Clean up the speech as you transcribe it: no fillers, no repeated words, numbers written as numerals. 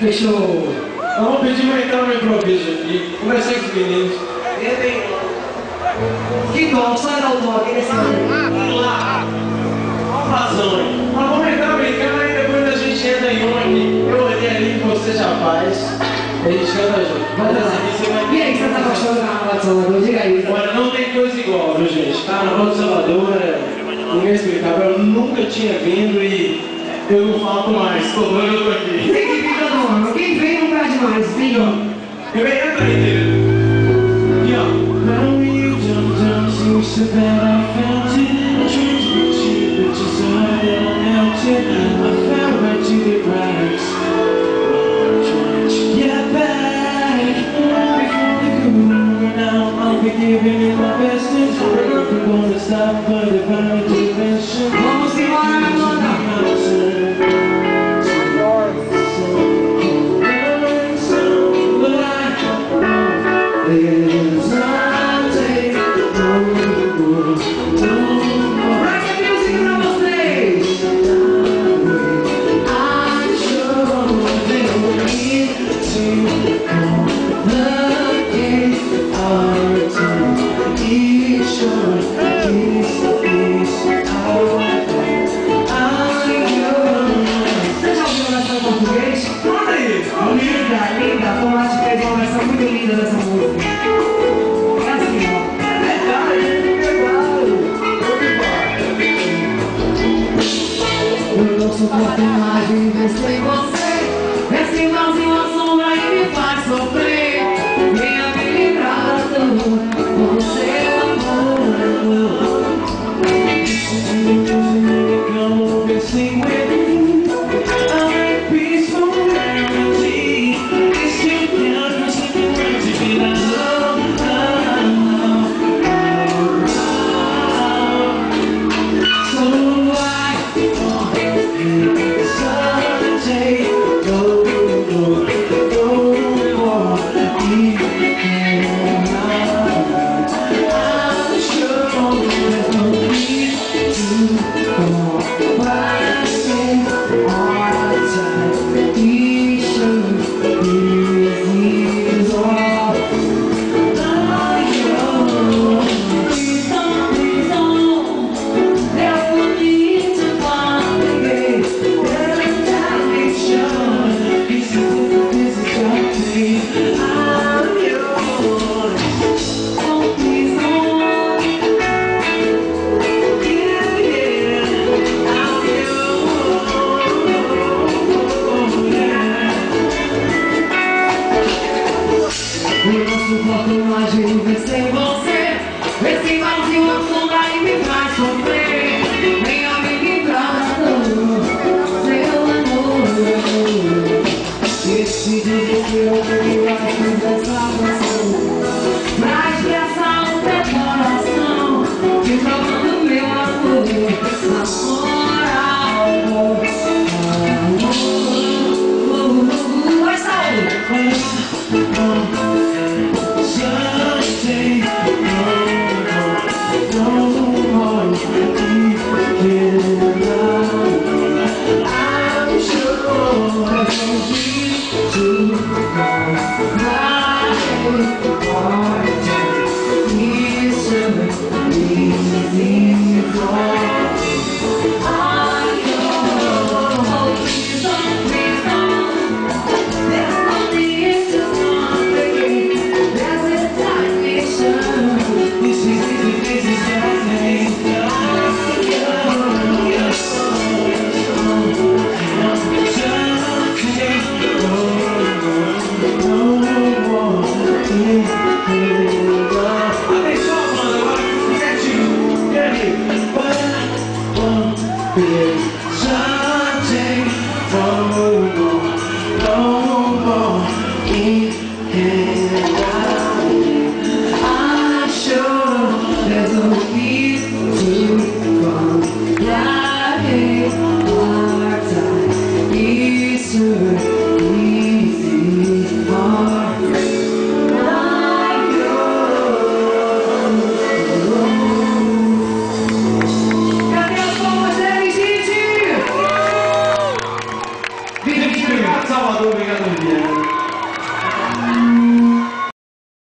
Fechou. Vamos pedir pra entrar no improviso aqui. Conversei com os meninos. Que bom, só dar o toque nesse momento. Vamos lá. Olha a razão aí. Nós vamos entrar brincando e depois a gente entra em um aqui. Eu olhei ali que você já faz. A gente canta junto. Vamos lá. E aí, você tá gostando do Carnaval de Salvador? Diga aí. Olha, não tem coisa igual, viu, gente? Carnaval de Salvador é inexplicável. Eu nunca tinha vindo e eu não falto mais. Tô doido, eu tô aqui. Tem que vir todo mundo. Quem vem não perde mais. Vem, ó. Eu venho entrar inteiro. E ó. Now you jump down, you said that I found it. I tried to reach you, but you saw that I melted. I fell right to the cracks. Trying to get back. Before the cool now, I'll be giving it my best. We're not gonna stop, but if I intervention. Vamos embora, Amanda. Linda, Tomate fez uma versão muito linda dessa música. É assim, ó. Eu não suporto mais viver sem você. Esse igualzinho a sombra e me faz sofrer. Venha me livrar da dor. Você é amor. Eu não suporto mais viver sem você.